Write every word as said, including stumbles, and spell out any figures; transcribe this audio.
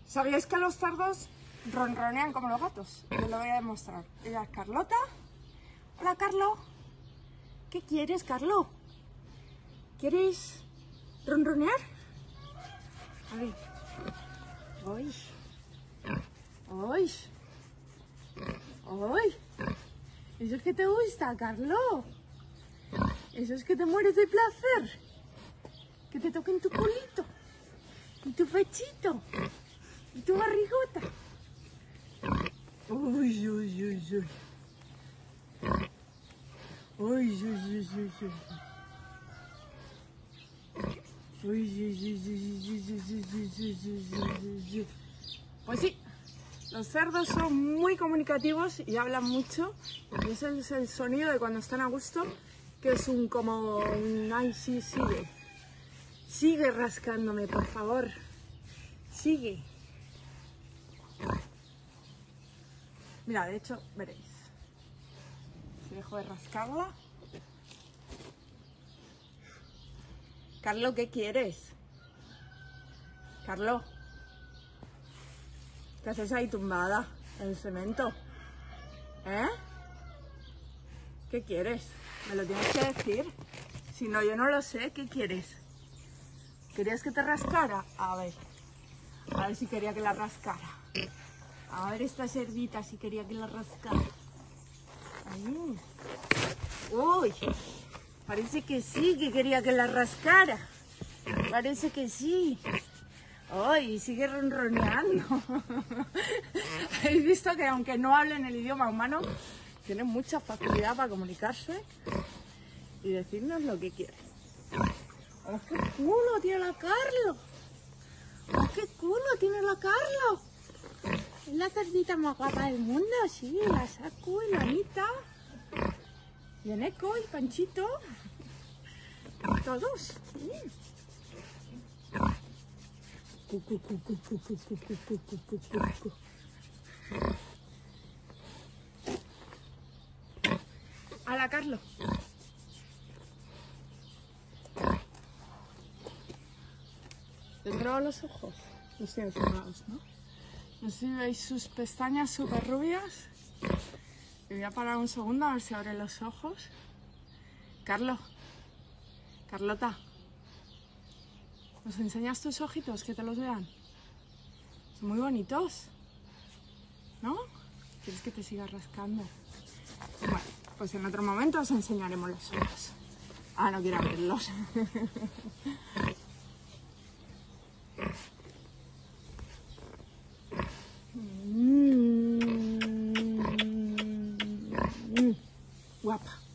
¿Sabíais que los cerdos ronronean como los gatos? Yo lo voy a demostrar. Ella es Carlota. Hola, Carlo. ¿Qué quieres, Carlo? ¿Quieres ronronear? A ver. ¡Uy! ¡Uy! ¡Uy! ¿Eso es que te gusta, Carlo? ¿Eso es que te mueres de placer? Que te toquen tu culito, y tu pechito, y tu barrigota. Uy, uy, uy, uy. Uy, uy, uy, uy, uy. Uy, uy, uy, uy, uy, uy, uy, uy, uy, uy. Pues sí, los cerdos son muy comunicativos y hablan mucho. Y ese es el sonido de cuando están a gusto, que es un como un ay, sí, sigue. Sigue rascándome, por favor. Sigue. Mira, de hecho, veréis. Si dejo de rascarla. Carlo, ¿qué quieres? Carlo. ¿Qué haces ahí tumbada en el cemento? ¿Eh? ¿Qué quieres? Me lo tienes que decir. Si no, yo no lo sé. ¿Qué quieres? ¿Querías que te rascara? A ver. A ver si quería que la rascara. A ver esta cerdita si quería que la rascara. Ahí. Uy. Parece que sí, que quería que la rascara. Parece que sí. ¡Ay! Sigue ronroneando. Habéis visto que aunque no hablen el idioma humano, tienen mucha facilidad para comunicarse y decirnos lo que quieren. ¡Oh, qué culo tiene la Carlo! ¡Oh, qué culo tiene la Carlo! Es la cerdita más guapa del mundo, sí, la Saku y la Anita. Y Eneco y Panchito. Todos. Sí. Cu, cu, cu, cu, cu, cu, cu, cu, cu, cu, cu, cu. ¡Hala, Carlo! ¿Te trabo los ojos? Los tienen cerrados, ¿no? No sé si veis sus pestañas súper rubias. Me voy a parar un segundo a ver si abre los ojos. Carlo. Carlota. ¿Nos enseñas tus ojitos? Que te los vean. Son muy bonitos. ¿No? ¿Quieres que te siga rascando? Bueno, pues en otro momento os enseñaremos los ojos. Ah, no quiero abrirlos. mm, mm, guapa.